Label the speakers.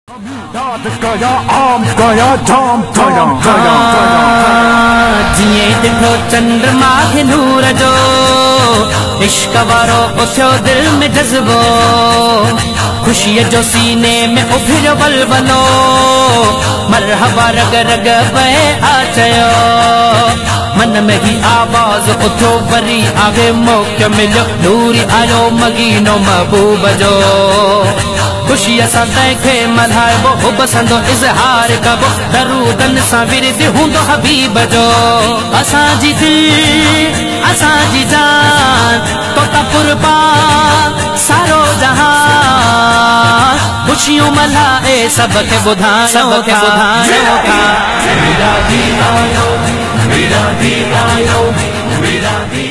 Speaker 1: याद कया आम कया जाम कया
Speaker 2: जिए दिठो चंद्रमा खे नूर जो इश्क वारो उथियो दिल में जज़्बो खुशीअ जो सीने में उभिरियो बलबलो मरहबा रग रग पए आ चयो मन में ही आवाज़ उथियो वरी आगे मौक़ो मिलियो नूरी आयो मगीनो महबूब जो खुशीअ सां तंहिंखे मल्हाइबो हुब संदो इज़हार कबो दरूदन सां विरद हूंदो हबीब जो असांजी दिल असांजी जान तोता कुर्बान सारो जहान खुशियूं मल्हाए सबके ॿुधायो था।
Speaker 1: मीलादी आयो मीलादी आयो मीलादी